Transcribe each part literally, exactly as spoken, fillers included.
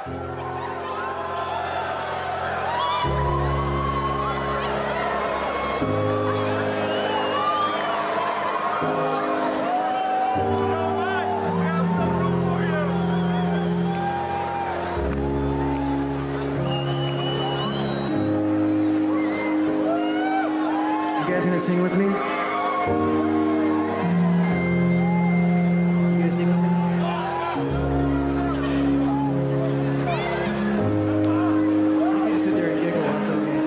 You guys gonna sing with me? You gonna sing with me? You can just sit there and giggle, that's okay.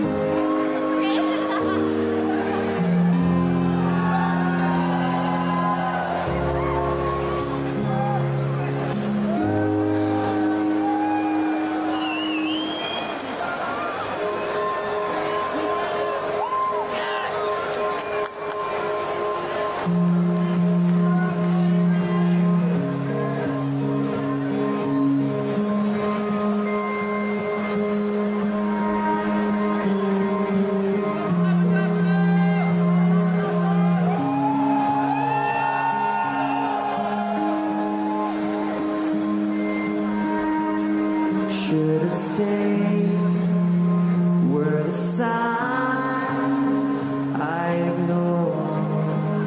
Should have stayed were the signs I ignored.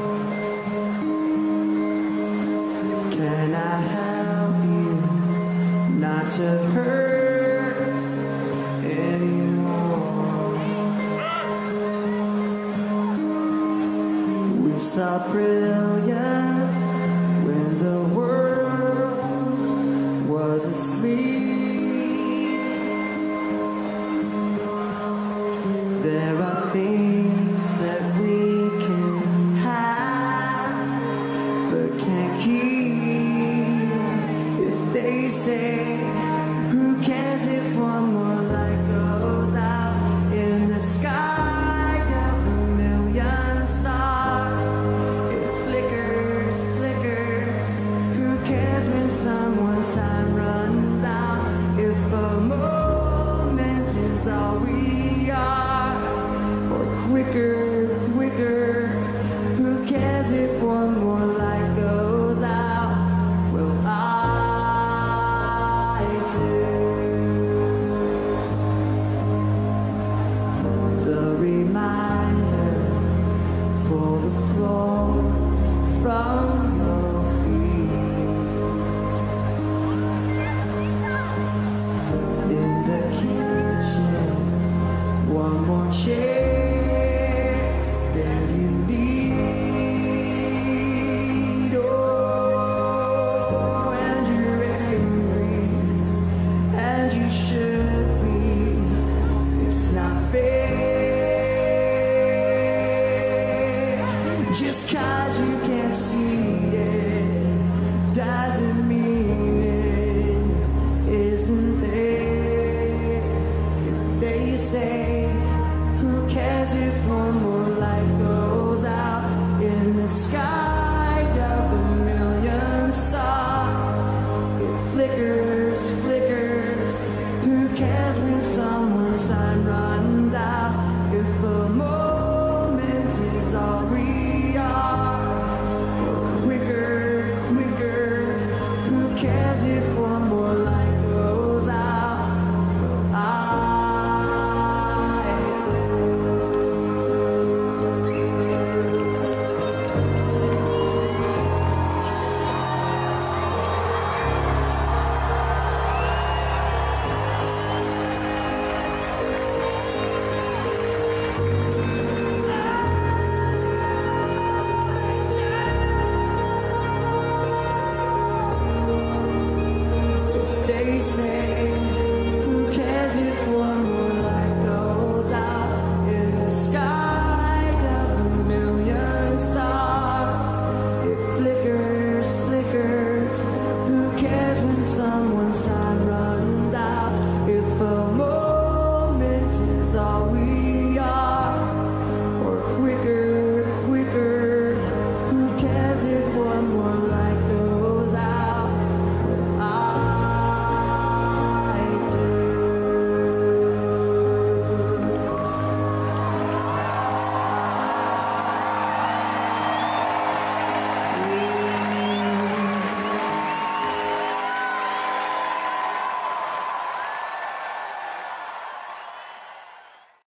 Can I help you not to hurt anymore? We saw brilliance when the world was asleep. There are things that we can have but can't keep if they say